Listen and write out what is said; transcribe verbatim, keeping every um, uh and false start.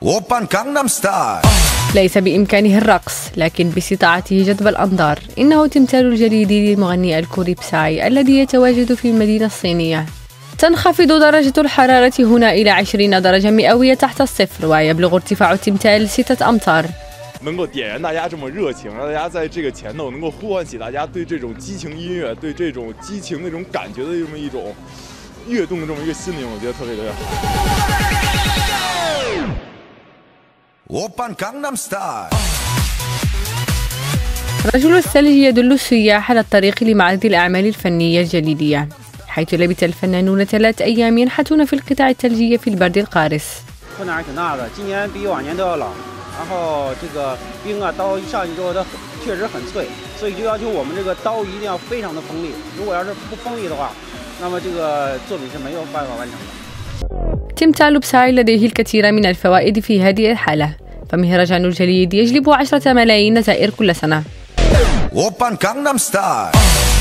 오빤 강남스타일. ليس بإمكانه الرقص لكن باستطاعته جذب الأنظار. إنه تمثال الجليد للمغني الكوري بساي الذي يتواجد في المدينة الصينية. تنخفض درجة الحرارة هنا إلى عشرين درجة مئوية تحت الصفر ويبلغ ارتفاع التمثال ستة أمتار. 能够点燃大家这么热情，让大家在这个前头能够呼唤起大家对这种激情音乐、对这种激情那种感觉的这么一种跃动的这么一个心灵，我觉得特别特别好。 오빤 강남스타일. رجل الثلج يدل السياح على الطريق لمعرض الأعمال الفنية الجليدية، حيث لبث الفنانون ثلاث أيام ينحتون في القطع الثلجية في البرد القارس. 然后这个冰啊，刀一上去之后，它确实很脆，所以就要求我们这个刀一定要非常的锋利。如果要是不锋利的话，那么这个作品是没有办法完成的。 تمثال بساي لديه الكثير من الفوائد في هذه الحالة، فمهرجان الجليد يجلب عشرة ملايين زائر كل سنة. 오빤 강남스타일.